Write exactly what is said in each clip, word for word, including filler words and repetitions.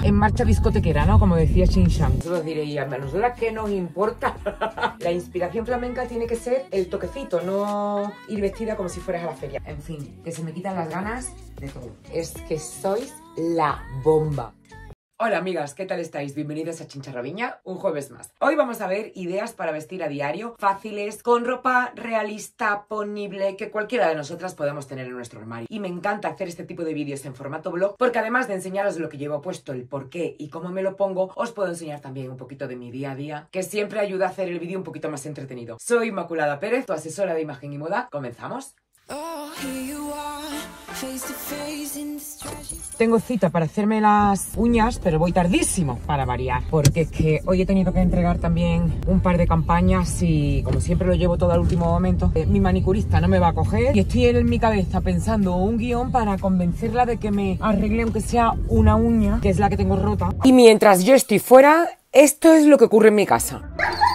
en marcha discotequera, ¿no? Como decía Chin Shang. Vosotros diréis, a nosotras que nos importa. La inspiración flamenca tiene que ser el toquecito, no ir vestida como si fueras a la feria. En fin, que se me quitan las ganas de todo. Es que sois la bomba. Hola amigas, ¿qué tal estáis? Bienvenidos a Chincharraviña, un jueves más. Hoy vamos a ver ideas para vestir a diario, fáciles, con ropa realista, ponible, que cualquiera de nosotras podemos tener en nuestro armario. Y me encanta hacer este tipo de vídeos en formato vlog, porque además de enseñaros lo que llevo puesto, el por qué y cómo me lo pongo, os puedo enseñar también un poquito de mi día a día, que siempre ayuda a hacer el vídeo un poquito más entretenido. Soy Inmaculada Pérez, tu asesora de imagen y moda. ¿Comenzamos? Tengo cita para hacerme las uñas, pero voy tardísimo para variar, porque es que hoy he tenido que entregar también un par de campañas y como siempre lo llevo todo al último momento, eh, mi manicurista no me va a coger y estoy en mi cabeza pensando un guión para convencerla de que me arregle aunque sea una uña, que es la que tengo rota. Y mientras yo estoy fuera, esto es lo que ocurre en mi casa.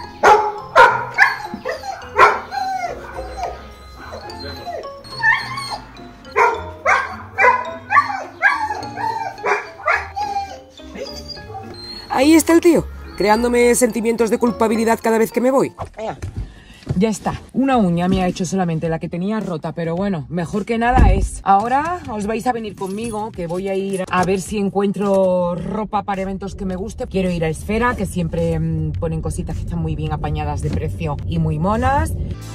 Ahí está el tío, creándome sentimientos de culpabilidad cada vez que me voy. Ya está, una uña me ha hecho solamente la que tenía rota, pero bueno, mejor que nada es. Ahora os vais a venir conmigo, que voy a ir a ver si encuentro ropa para eventos que me guste. Quiero ir a Esfera, que siempre mmm, ponen cositas que están muy bien apañadas de precio y muy monas.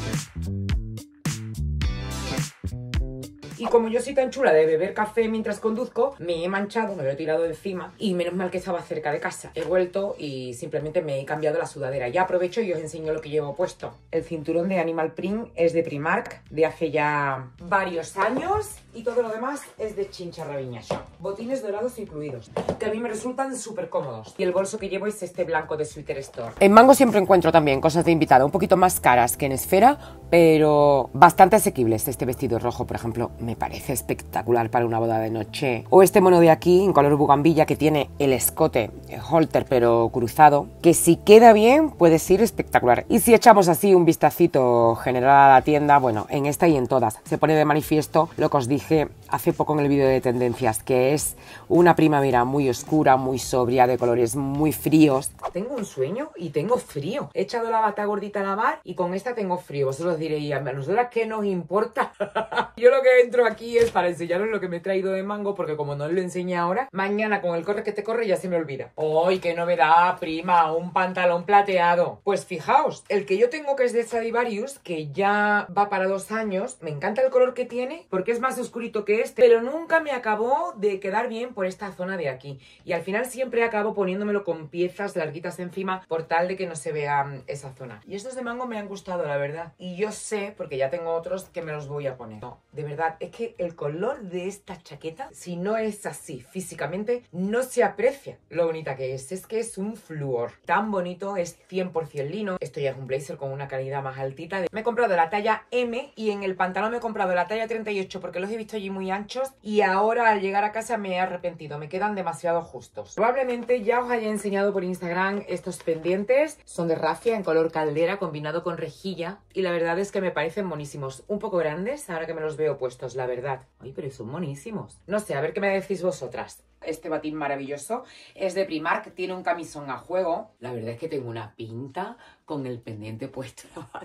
Y como yo soy tan chula de beber café mientras conduzco, me he manchado, me lo he tirado de encima y menos mal que estaba cerca de casa. He vuelto y simplemente me he cambiado la sudadera. Ya aprovecho y os enseño lo que llevo puesto. El cinturón de Animal Print es de Primark, de hace ya varios años, y todo lo demás es de Chincharraviña Shop. Botines dorados incluidos, que a mí me resultan súper cómodos. Y el bolso que llevo es este blanco de Sweater Store. En Mango siempre encuentro también cosas de invitado, un poquito más caras que en Esfera, pero bastante asequibles. Este vestido rojo, por ejemplo, me parece espectacular para una boda de noche. O este mono de aquí, en color bugambilla, que tiene el escote el halter pero cruzado, que si queda bien puede ser espectacular. Y si echamos así un vistacito general a la tienda, bueno, en esta y en todas se pone de manifiesto lo que os dije hace poco en el vídeo de tendencias, que es una primavera muy oscura, muy sobria, de colores muy fríos. Tengo un sueño y tengo frío. He echado la bata gordita a lavar y con esta tengo frío. Vosotros diréis, a nosotras qué nos importa. Yo lo que entro aquí es para enseñaros lo que me he traído de Mango, porque como no os lo enseñé ahora, mañana con el corre que te corre ya se me olvida. ¡Ay, qué novedad, prima! Un pantalón plateado. Pues fijaos, el que yo tengo, que es de Stradivarius, que ya va para dos años, me encanta el color que tiene porque es más oscurito que este, pero nunca me acabó de quedar bien por esta zona de aquí. Y al final siempre acabo poniéndomelo con piezas larguitas encima por tal de que no se vea esa zona. Y estos de Mango me han gustado, la verdad. Y yo sé, porque ya tengo otros, que me los voy a poner. No, de verdad, es que el color de esta chaqueta, si no es así físicamente, no se aprecia lo bonita que es. Es que es un flúor tan bonito, es cien por cien lino. Esto ya es un blazer con una calidad más altita. Me he comprado la talla eme y en el pantalón me he comprado la talla treinta y ocho porque los he visto allí muy anchos y ahora al llegar a casa me he arrepentido, me quedan demasiado justos. Probablemente ya os haya enseñado por Instagram estos pendientes, son de rafia en color caldera combinado con rejilla y la verdad es que me parecen monísimos, un poco grandes ahora que me los veo puestos, la verdad. Ay, pero son monísimos. No sé, a ver qué me decís vosotras. Este batín maravilloso es de Primark, tiene un camisón a juego. La verdad es que tengo una pinta con el pendiente puesto.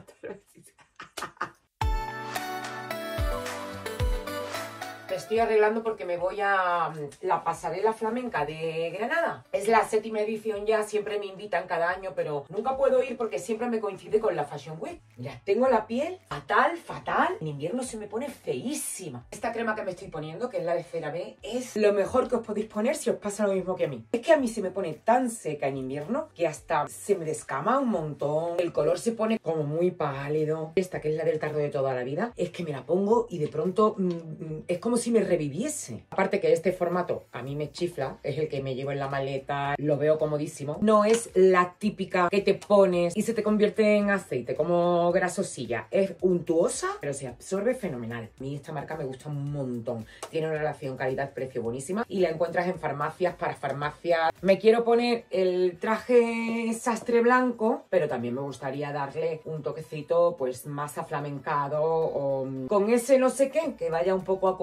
Me estoy arreglando porque me voy a la pasarela flamenca de Granada. Es la séptima edición ya, siempre me invitan cada año, pero nunca puedo ir porque siempre me coincide con la Fashion Week. Mira, tengo la piel fatal, fatal. En invierno se me pone feísima. Esta crema que me estoy poniendo, que es la de CeraVe, es lo mejor que os podéis poner si os pasa lo mismo que a mí. Es que a mí se me pone tan seca en invierno que hasta se me descama un montón. El color se pone como muy pálido. Esta, que es la del tardo de toda la vida, es que me la pongo y de pronto mmm, es como si me reviviese. Aparte que este formato a mí me chifla, es el que me llevo en la maleta, lo veo comodísimo. No es la típica que te pones y se te convierte en aceite, como grasosilla. Es untuosa, pero se absorbe fenomenal. A mí esta marca me gusta un montón. Tiene una relación calidad-precio buenísima y la encuentras en farmacias, para farmacias. Me quiero poner el traje sastre blanco, pero también me gustaría darle un toquecito pues más aflamencado o con ese no sé qué, que vaya un poco acorde al sitio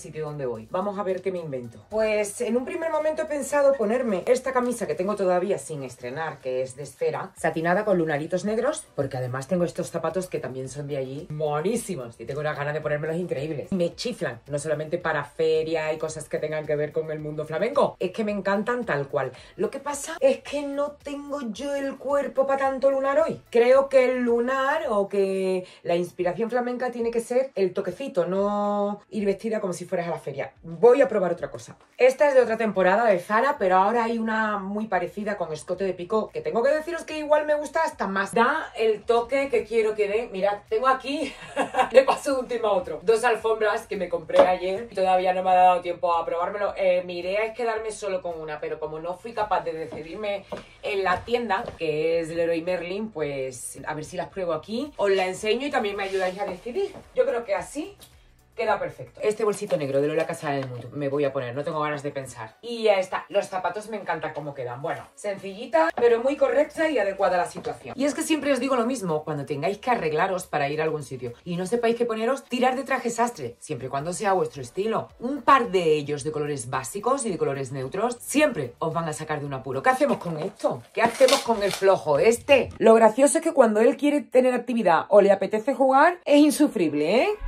sitio donde voy. Vamos a ver qué me invento. Pues en un primer momento he pensado ponerme esta camisa que tengo todavía sin estrenar, que es de esfera, satinada con lunaritos negros, porque además tengo estos zapatos que también son de allí, monísimos, y tengo una gana de ponérmelos increíbles. Me chiflan, no solamente para feria y cosas que tengan que ver con el mundo flamenco, es que me encantan tal cual. Lo que pasa es que no tengo yo el cuerpo para tanto lunar hoy. Creo que el lunar o que la inspiración flamenca tiene que ser el toquecito, no ir vestida como si fueras a la feria. Voy a probar otra cosa. Esta es de otra temporada de Zara, pero ahora hay una muy parecida con escote de picó, que tengo que deciros que igual me gusta hasta más. Da el toque que quiero que dé. Mirad, tengo aquí, le paso de un tema a otro, dos alfombras que me compré ayer y todavía no me ha dado tiempo a probármelo. Eh, mi idea es quedarme solo con una, pero como no fui capaz de decidirme en la tienda, que es Leroy Merlin, pues a ver si las pruebo aquí, os la enseño y también me ayudáis a decidir. Yo creo que así queda perfecto. Este bolsito negro de Lola Casa del Mundo me voy a poner, no tengo ganas de pensar. Y ya está. Los zapatos me encantan cómo quedan. Bueno, sencillita, pero muy correcta y adecuada a la situación. Y es que siempre os digo lo mismo, cuando tengáis que arreglaros para ir a algún sitio y no sepáis qué poneros, tirar de traje sastre, siempre y cuando sea vuestro estilo. Un par de ellos de colores básicos y de colores neutros siempre os van a sacar de un apuro. ¿Qué hacemos con esto? ¿Qué hacemos con el flojo este? Lo gracioso es que cuando él quiere tener actividad o le apetece jugar, es insufrible, ¿eh?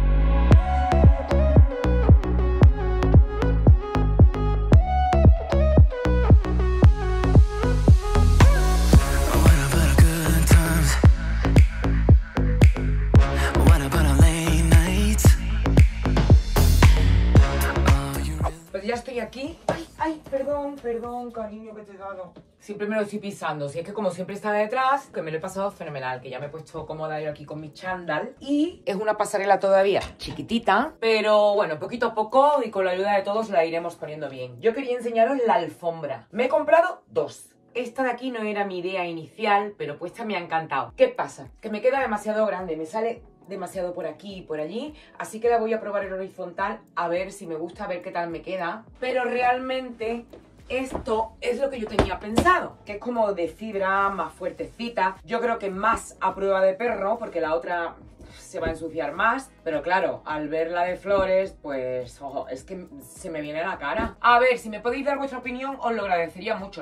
Ya estoy aquí. Ay, ay, perdón, perdón, cariño, que te he dado. Siempre me lo estoy pisando. Si es que como siempre está detrás, que me lo he pasado fenomenal. Que ya me he puesto cómoda yo aquí con mi chándal. Y es una pasarela todavía chiquitita, pero bueno, poquito a poco y con la ayuda de todos la iremos poniendo bien. Yo quería enseñaros la alfombra. Me he comprado dos. Esta de aquí no era mi idea inicial, pero puesta me ha encantado. ¿Qué pasa? Que me queda demasiado grande, me sale demasiado por aquí y por allí, así que la voy a probar en horizontal a ver si me gusta, a ver qué tal me queda. Pero realmente esto es lo que yo tenía pensado, que es como de fibra, más fuertecita. Yo creo que más a prueba de perro, porque la otra se va a ensuciar más, pero claro, al ver la de flores, pues ojo, es que se me viene a la cara. A ver, si me podéis dar vuestra opinión, os lo agradecería mucho.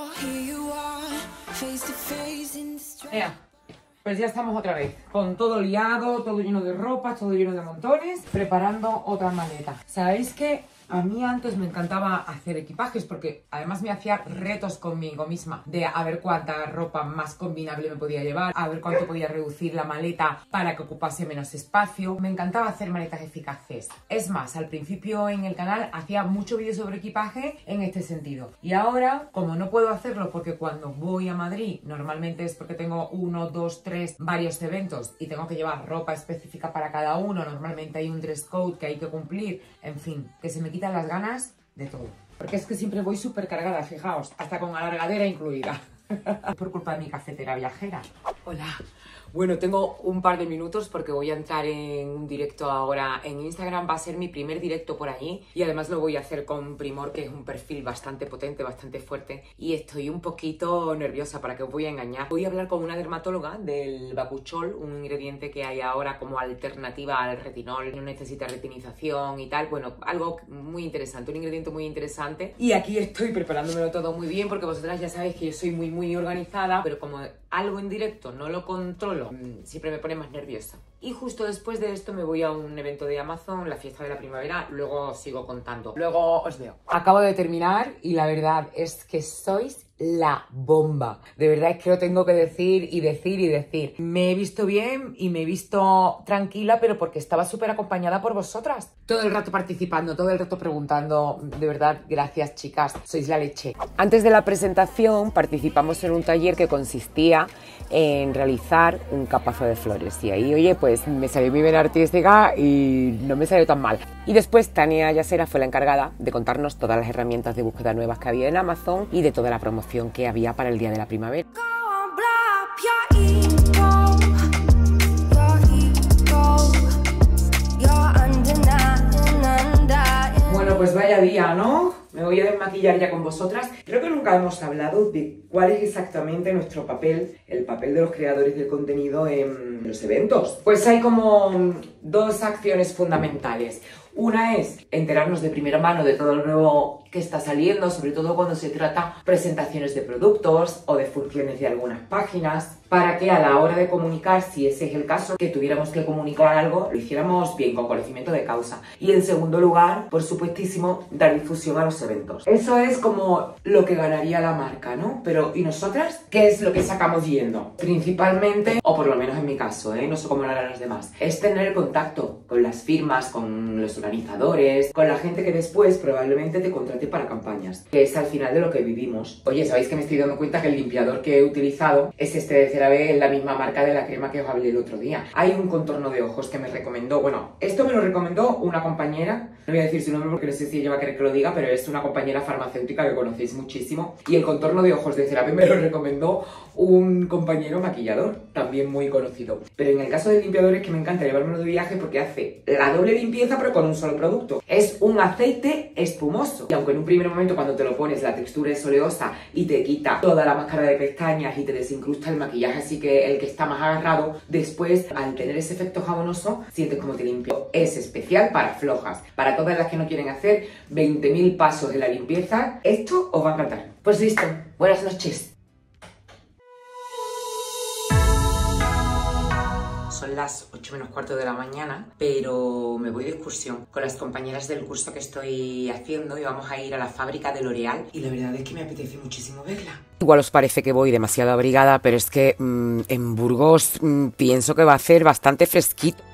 Mira, pues ya estamos otra vez, con todo liado, todo lleno de ropa, todo lleno de montones, preparando otra maleta. ¿Sabéis qué? A mí antes me encantaba hacer equipajes porque además me hacía retos conmigo misma de a ver cuánta ropa más combinable me podía llevar, a ver cuánto podía reducir la maleta para que ocupase menos espacio. Me encantaba hacer maletas eficaces. Es más, al principio en el canal hacía mucho vídeo sobre equipaje en este sentido. Y ahora, como no puedo hacerlo porque cuando voy a Madrid normalmente es porque tengo uno, dos, tres, varios eventos y tengo que llevar ropa específica para cada uno, normalmente hay un dress code que hay que cumplir, en fin, que se me quita las ganas de todo. Porque es que siempre voy súper cargada, fijaos, hasta con alargadera incluida. Por culpa de mi cafetera viajera. Hola. Bueno, tengo un par de minutos porque voy a entrar en un directo ahora en Instagram. Va a ser mi primer directo por allí y además lo voy a hacer con Primor, que es un perfil bastante potente, bastante fuerte. Y estoy un poquito nerviosa, para que os voy a engañar. Voy a hablar con una dermatóloga del bakuchiol, un ingrediente que hay ahora como alternativa al retinol. No necesita retinización y tal. Bueno, algo muy interesante, un ingrediente muy interesante. Y aquí estoy preparándomelo todo muy bien porque vosotras ya sabéis que yo soy muy, muy organizada, pero como algo en directo no lo controlo, siempre me pone más nerviosa. Y justo después de esto me voy a un evento de Amazon, la fiesta de la primavera, luego sigo contando. Luego os veo. Acabo de terminar y la verdad es que sois la bomba. De verdad es que lo tengo que decir y decir y decir. Me he visto bien y me he visto tranquila, pero porque estaba súper acompañada por vosotras. Todo el rato participando, todo el rato preguntando. De verdad, gracias, chicas. Sois la leche. Antes de la presentación participamos en un taller que consistía en realizar un capazo de flores. Y ahí, oye, pues me salió muy bien artística y no me salió tan mal. Y después Tania Yasera fue la encargada de contarnos todas las herramientas de búsqueda nuevas que había en Amazon y de toda la promoción que había para el Día de la Primavera. Bueno, pues vaya día, ¿no? Me voy a desmaquillar ya con vosotras. Creo que nunca hemos hablado de cuál es exactamente nuestro papel, el papel de los creadores de contenido en los eventos. Pues hay como dos acciones fundamentales. Una es enterarnos de primera mano de todo lo nuevo que está saliendo, sobre todo cuando se trata de presentaciones de productos o de funciones de algunas páginas, para que a la hora de comunicar, si ese es el caso, que tuviéramos que comunicar algo, lo hiciéramos bien, con conocimiento de causa. Y en segundo lugar, por supuestísimo, dar difusión a los eventos. Eso es como lo que ganaría la marca, ¿no? Pero, ¿y nosotras? ¿Qué es lo que sacamos yendo? Principalmente, o por lo menos en mi caso, ¿eh? No sé cómo lo harán los demás, es tener contacto con las firmas, con los organizadores, con la gente que después probablemente te contrate para campañas, que es al final de lo que vivimos. Oye, ¿sabéis que me estoy dando cuenta que el limpiador que he utilizado es este de CeraVe, la misma marca de la crema que os hablé el otro día? Hay un contorno de ojos que me recomendó, bueno, esto me lo recomendó una compañera, no voy a decir su nombre porque no sé si ella va a querer que lo diga, pero es una compañera farmacéutica que conocéis muchísimo, y el contorno de ojos de CeraVe me lo recomendó un compañero maquillador, también muy conocido. Pero en el caso del limpiador es que me encanta llevármelo de viaje porque hace la doble limpieza pero con un solo producto. Es un aceite espumoso y aunque en un primer momento cuando te lo pones la textura es oleosa y te quita toda la máscara de pestañas y te desincrusta el maquillaje, así que el que está más agarrado, después al tener ese efecto jabonoso sientes como te limpia. Es especial para flojas, para todas las que no quieren hacer veinte mil pasos de la limpieza. Esto os va a encantar. Pues listo, buenas noches. Son las ocho menos cuarto de la mañana, pero me voy de excursión con las compañeras del curso que estoy haciendo y vamos a ir a la fábrica de L'Oréal y la verdad es que me apetece muchísimo verla. Igual os parece que voy demasiado abrigada, pero es que mmm, en Burgos mmm, pienso que va a hacer bastante fresquito.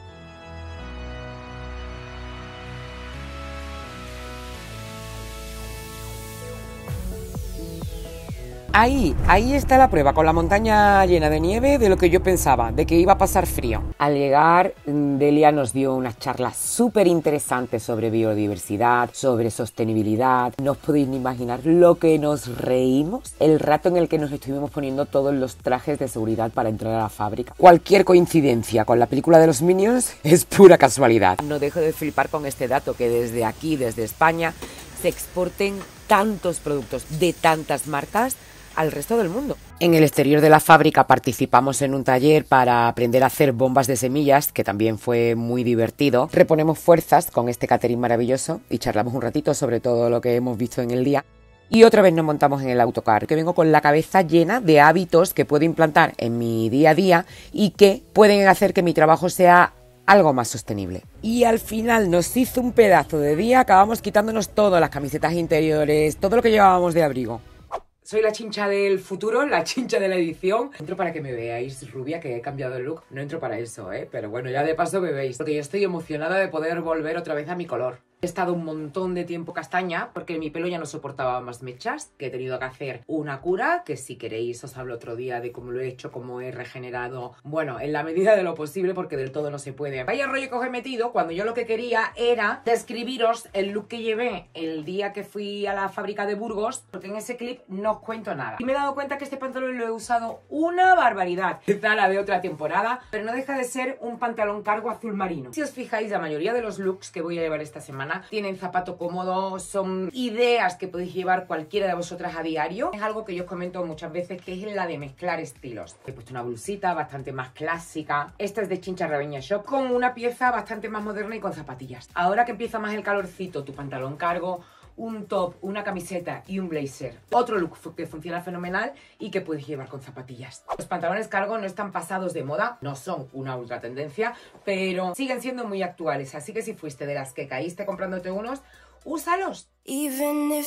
Ahí, ahí está la prueba, con la montaña llena de nieve, de lo que yo pensaba, de que iba a pasar frío. Al llegar, Delia nos dio unas charlas súper interesantes sobre biodiversidad, sobre sostenibilidad. No os podéis ni imaginar lo que nos reímos el rato en el que nos estuvimos poniendo todos los trajes de seguridad para entrar a la fábrica. Cualquier coincidencia con la película de los Minions es pura casualidad. No dejo de flipar con este dato, que desde aquí, desde España, se exporten tantos productos de tantas marcas al resto del mundo. En el exterior de la fábrica participamos en un taller para aprender a hacer bombas de semillas, que también fue muy divertido. Reponemos fuerzas con este catering maravilloso y charlamos un ratito sobre todo lo que hemos visto en el día. Y otra vez nos montamos en el autocar, que vengo con la cabeza llena de hábitos que puedo implantar en mi día a día y que pueden hacer que mi trabajo sea algo más sostenible. Y al final nos hizo un pedazo de día, acabamos quitándonos todas las camisetas interiores, todo lo que llevábamos de abrigo. Soy la chincha del futuro, la chincha de la edición. Entro para que me veáis rubia, que he cambiado el look. No entro para eso, ¿eh? Pero bueno, ya de paso me veis. Porque yo estoy emocionada de poder volver otra vez a mi color. He estado un montón de tiempo castaña porque mi pelo ya no soportaba más mechas, que he tenido que hacer una cura, que si queréis os hablo otro día de cómo lo he hecho, cómo he regenerado, bueno, en la medida de lo posible porque del todo no se puede. Vaya rollo que os he metido cuando yo lo que quería era describiros el look que llevé el día que fui a la fábrica de Burgos, porque en ese clip no os cuento nada. Y me he dado cuenta que este pantalón lo he usado una barbaridad. Quizá la de otra temporada, pero no deja de ser un pantalón cargo azul marino. Si os fijáis, la mayoría de los looks que voy a llevar esta semana tienen zapato cómodo, son ideas que podéis llevar cualquiera de vosotras a diario. Es algo que yo os comento muchas veces, que es la de mezclar estilos. He puesto una blusita bastante más clásica. Esta es de Chincha Raveña Shop, con una pieza bastante más moderna y con zapatillas. Ahora que empieza más el calorcito, tu pantalón cargo, un top, una camiseta y un blazer. Otro look que funciona fenomenal y que puedes llevar con zapatillas. Los pantalones cargo no están pasados de moda, no son una ultra tendencia, pero siguen siendo muy actuales. Así que si fuiste de las que caíste comprándote unos, úsalos. Hola,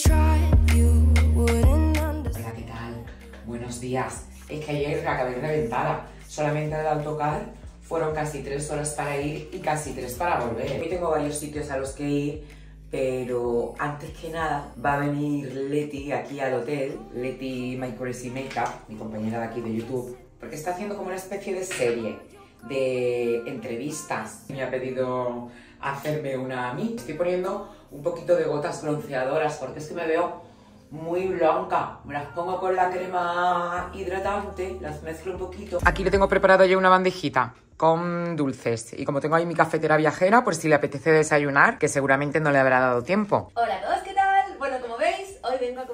¿qué tal? Buenos días. Es que ayer acabé reventada. Solamente del autocar fueron casi tres horas para ir y casi tres para volver. Hoy tengo varios sitios a los que ir, pero antes que nada va a venir Leti aquí al hotel, Leti My Crazy Makeup, mi compañera de aquí de YouTube, porque está haciendo como una especie de serie de entrevistas. Me ha pedido hacerme una a mí. Estoy poniendo un poquito de gotas bronceadoras porque es que me veo muy blanca. Me las pongo con la crema hidratante, las mezclo un poquito. Aquí le tengo preparado ya una bandejita con dulces. Y como tengo ahí mi cafetera viajera, por si le apetece desayunar, que seguramente no le habrá dado tiempo. Hola a todos, ¿qué tal? Bueno, como veis, hoy vengo acompañada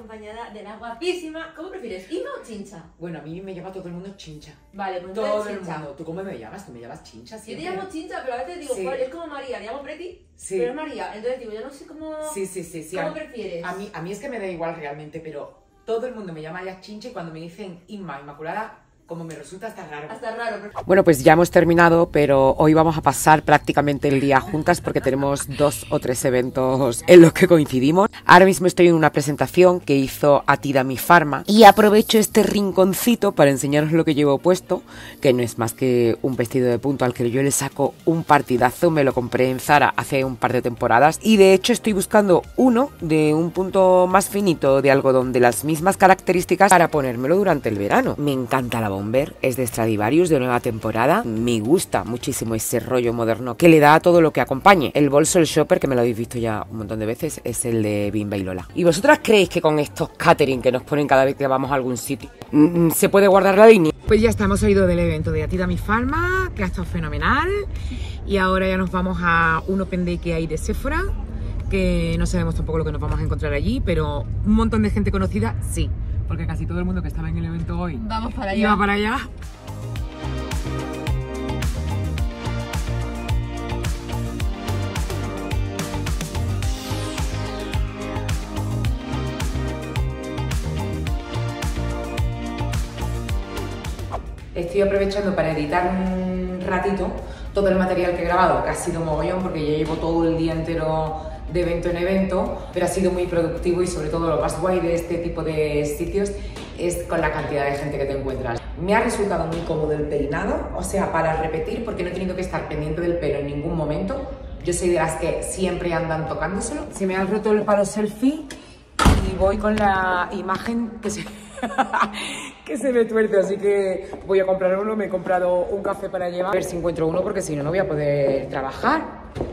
amiga de la guapísima. ¿Cómo prefieres, Inma o Chincha? Bueno, a mí me llama todo el mundo Chincha. Vale, pues todo el Chincha. mundo. ¿Tú cómo me llamas? ¿Tú me llamas Chincha siempre? Yo te llamo Chincha, pero a veces digo, Sí. joder, es como María, te llamo Preti, Sí. pero es María. Entonces digo, yo no sé cómo... Sí, sí, sí. sí. ¿Cómo a, prefieres? A mí, a mí es que me da igual realmente, pero todo el mundo me llama ya Chincha y cuando me dicen Inma, Inmaculada, como me resulta hasta raro. Hasta raro. Pero... Bueno, pues ya hemos terminado, pero hoy vamos a pasar prácticamente el día juntas porque tenemos dos o tres eventos en los que coincidimos. Ahora mismo estoy en una presentación que hizo Atidami Pharma y aprovecho este rinconcito para enseñaros lo que llevo puesto, que no es más que un vestido de punto al que yo le saco un partidazo. Me lo compré en Zara hace un par de temporadas y de hecho estoy buscando uno de un punto más finito de algodón de las mismas características para ponérmelo durante el verano. Me encanta la Bomber, es de Stradivarius, de nueva temporada. Me gusta muchísimo ese rollo moderno que le da a todo lo que acompañe. El bolso, el shopper, que me lo habéis visto ya un montón de veces, es el de Bimba y Lola. ¿Y vosotras creéis que con estos catering que nos ponen cada vez que vamos a algún sitio mm, se puede guardar la línea? Pues ya está, hemos salido del evento de Atidami Pharma, que ha estado fenomenal. Y ahora ya nos vamos a un Open Day que hay de Sephora, que no sabemos tampoco lo que nos vamos a encontrar allí, pero un montón de gente conocida, sí. Porque casi todo el mundo que estaba en el evento hoy Vamos para allá. iba para allá. Estoy aprovechando para editar un ratito todo el material que he grabado, que ha sido mogollón porque ya llevo todo el día entero de evento en evento, pero ha sido muy productivo y sobre todo lo más guay de este tipo de sitios es con la cantidad de gente que te encuentras. Me ha resultado muy cómodo el peinado, o sea, para repetir, porque no he tenido que estar pendiente del pelo en ningún momento. Yo soy de las que siempre andan tocándoselo. Se me ha roto el palo selfie y voy con la imagen que se... que se me tuerce, así que voy a comprar uno. Me he comprado un café para llevar, a ver si encuentro uno porque si no, no voy a poder trabajar.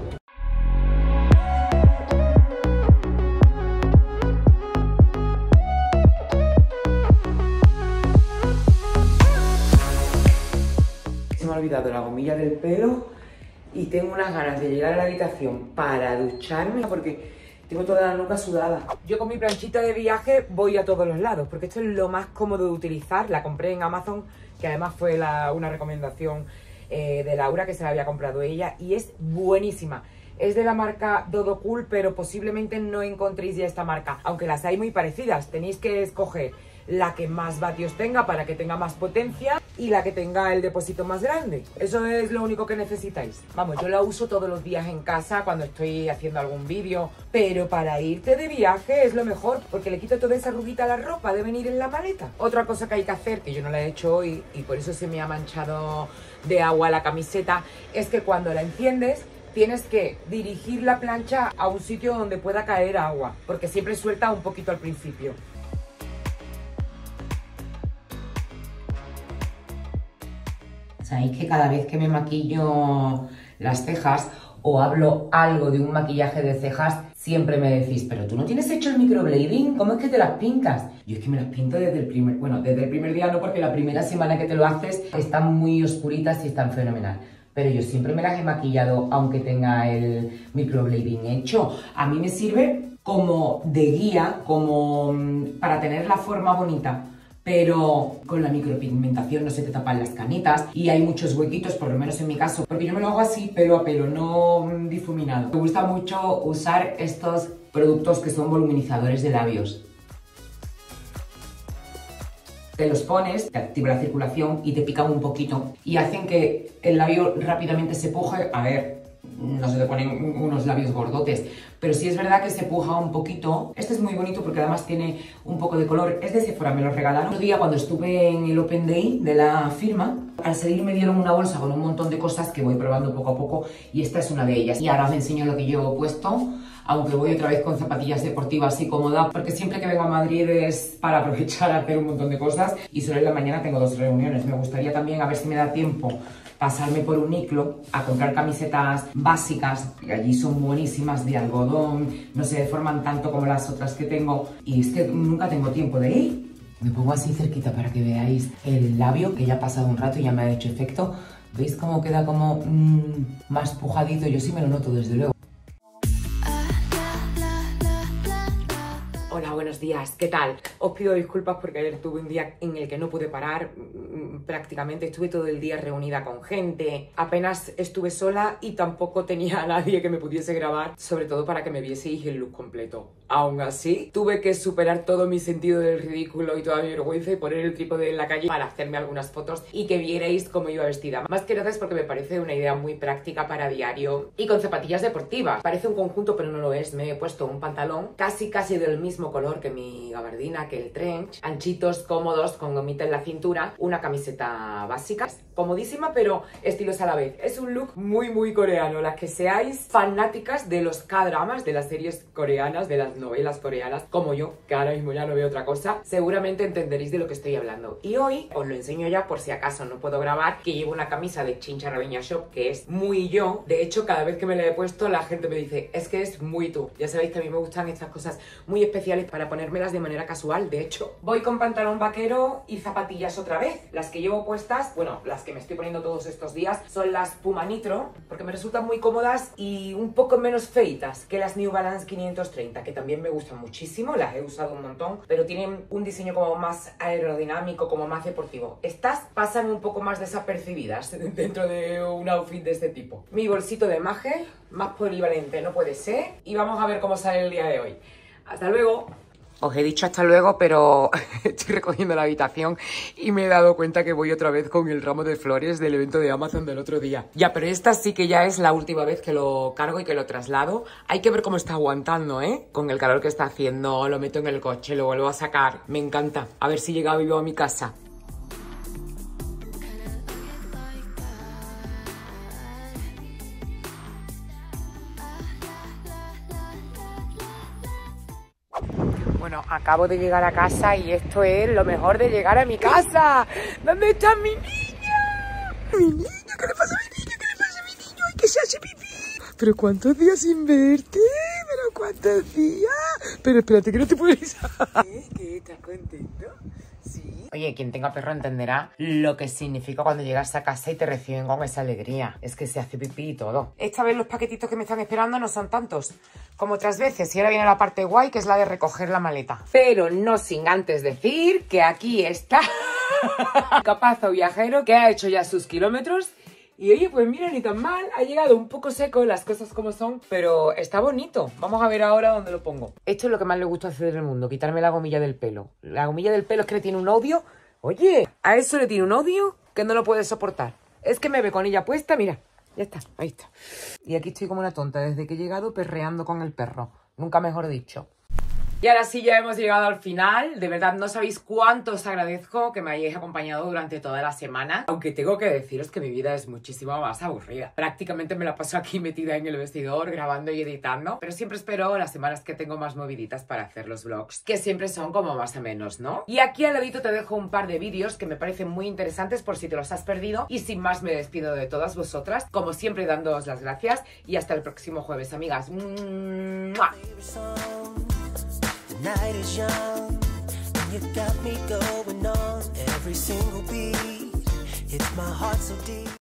Se me ha olvidado la gomilla del pelo y tengo unas ganas de llegar a la habitación para ducharme porque tengo toda la nuca sudada. Yo con mi planchita de viaje voy a todos los lados porque esto es lo más cómodo de utilizar. La compré en Amazon, que además fue la, una recomendación eh, de Laura, que se la había comprado ella, y es buenísima. Es de la marca Dodo Cool, pero posiblemente no encontréis ya esta marca, aunque las hay muy parecidas. Tenéis que escoger la que más vatios tenga para que tenga más potencia y la que tenga el depósito más grande. Eso es lo único que necesitáis. Vamos, yo la uso todos los días en casa cuando estoy haciendo algún vídeo, pero para irte de viaje es lo mejor porque le quito toda esa arruguita a la ropa de venir en la maleta. Otra cosa que hay que hacer, que yo no la he hecho hoy y por eso se me ha manchado de agua la camiseta, es que cuando la enciendes tienes que dirigir la plancha a un sitio donde pueda caer agua, porque siempre suelta un poquito al principio. Sabéis que cada vez que me maquillo las cejas o hablo algo de un maquillaje de cejas, siempre me decís, pero tú no tienes hecho el microblading, ¿cómo es que te las pintas? Yo es que me las pinto desde el primer, bueno, desde el primer día no, porque la primera semana que te lo haces están muy oscuritas y están fenomenal. Pero yo siempre me las he maquillado aunque tenga el microblading hecho. A mí me sirve como de guía, como para tener la forma bonita. Pero con la micropigmentación no se te tapan las canitas y hay muchos huequitos, por lo menos en mi caso, porque yo me lo hago así, pelo a pelo, no difuminado. Me gusta mucho usar estos productos que son voluminizadores de labios. Te los pones, te activa la circulación y te pican un poquito y hacen que el labio rápidamente se puje. A ver, no se te ponen unos labios gordotes, pero sí es verdad que se puja un poquito. Este es muy bonito porque además tiene un poco de color. Es de Sephora, me lo regalaron otro día cuando estuve en el Open Day de la firma. Al salir me dieron una bolsa con un montón de cosas que voy probando poco a poco y esta es una de ellas. Y ahora os enseño lo que llevo puesto, aunque voy otra vez con zapatillas deportivas y cómoda, porque siempre que vengo a Madrid es para aprovechar a hacer un montón de cosas y solo en la mañana tengo dos reuniones. Me gustaría también, a ver si me da tiempo, pasarme por un Uniqlo a comprar camisetas básicas, que allí son buenísimas, de algodón, no se deforman tanto como las otras que tengo y es que nunca tengo tiempo de ir. Me pongo así cerquita para que veáis el labio, que ya ha pasado un rato y ya me ha hecho efecto. ¿Veis cómo queda como mmm, más pujadito? Yo sí me lo noto desde luego. Hola, buenos días. días, ¿qué tal? Os pido disculpas porque ayer tuve un día en el que no pude parar, prácticamente estuve todo el día reunida con gente, apenas estuve sola y tampoco tenía a nadie que me pudiese grabar, sobre todo para que me vieseis el look completo. Aún así, tuve que superar todo mi sentido del ridículo y toda mi vergüenza y poner el trípode en la calle para hacerme algunas fotos y que vierais cómo iba vestida. Más que nada es porque me parece una idea muy práctica para diario y con zapatillas deportivas. Parece un conjunto, pero no lo es. Me he puesto un pantalón casi casi del mismo color que mi gabardina, que el trench, anchitos, cómodos, con gomita en la cintura, una camiseta básica, comodísima pero estilosa a la vez. Es un look muy muy coreano. Las que seáis fanáticas de los K-dramas, de las series coreanas, de las novelas coreanas, como yo, que ahora mismo ya no veo otra cosa, seguramente entenderéis de lo que estoy hablando. Y hoy os lo enseño ya por si acaso no puedo grabar, que llevo una camisa de Chincha Raveña Shop, que es muy yo. De hecho, cada vez que me la he puesto, la gente me dice, es que es muy tú. Ya sabéis que a mí me gustan estas cosas muy especiales para ponérmelas de manera casual. De hecho, voy con pantalón vaquero y zapatillas otra vez. Las que llevo puestas, bueno, las que me estoy poniendo todos estos días, son las Puma Nitro, porque me resultan muy cómodas y un poco menos feitas que las New Balance quinientos treinta, que también me gustan muchísimo, las he usado un montón, pero tienen un diseño como más aerodinámico, como más deportivo. Estas pasan un poco más desapercibidas dentro de un outfit de este tipo. Mi bolsito de maje, más polivalente no puede ser, y vamos a ver cómo sale el día de hoy. ¡Hasta luego! Os he dicho hasta luego, pero estoy recogiendo la habitación y me he dado cuenta que voy otra vez con el ramo de flores del evento de Amazon del otro día. Ya, pero esta sí que ya es la última vez que lo cargo y que lo traslado. Hay que ver cómo está aguantando, ¿eh? Con el calor que está haciendo, lo meto en el coche, lo vuelvo a sacar. Me encanta. A ver si llega vivo a mi casa. Bueno, acabo de llegar a casa y esto es lo mejor de llegar a mi casa. ¿Dónde está mi niña? Mi niño, ¿qué le pasa a mi niño? ¿Qué le pasa a mi niño? ¡Ay, que se hace pipí! ¿Pero cuántos días sin verte? ¿Pero cuántos días? Pero espérate que no te puedes... ¿Qué? ¿Qué? ¿Estás contento? Sí. Oye, quien tenga perro entenderá lo que significa cuando llegas a casa y te reciben con esa alegría. Es que se hace pipí y todo. Esta vez los paquetitos que me están esperando no son tantos como otras veces. Y ahora viene la parte guay, que es la de recoger la maleta. Pero no sin antes decir que aquí está Capazo Viajero, que ha hecho ya sus kilómetros. Y oye, pues mira, ni tan mal, ha llegado un poco seco, las cosas como son, pero está bonito. Vamos a ver ahora dónde lo pongo. Esto es lo que más le gusta hacer en el mundo, quitarme la gomilla del pelo. La gomilla del pelo es que le tiene un odio. Oye, a eso le tiene un odio que no lo puede soportar. Es que me ve con ella puesta, mira, ya está, ahí está. Y aquí estoy como una tonta desde que he llegado perreando con el perro, nunca mejor dicho. Y ahora sí, ya hemos llegado al final. De verdad, no sabéis cuánto os agradezco que me hayáis acompañado durante toda la semana. Aunque tengo que deciros que mi vida es muchísimo más aburrida. Prácticamente me la paso aquí metida en el vestidor, grabando y editando. Pero siempre espero las semanas que tengo más moviditas para hacer los vlogs, que siempre son como más o menos, ¿no? Y aquí al ladito te dejo un par de vídeos que me parecen muy interesantes por si te los has perdido. Y sin más, me despido de todas vosotras, como siempre dándoos las gracias. Y hasta el próximo jueves, amigas. ¡Mua! The night is young, and you got me going on every single beat. It's my heart so deep.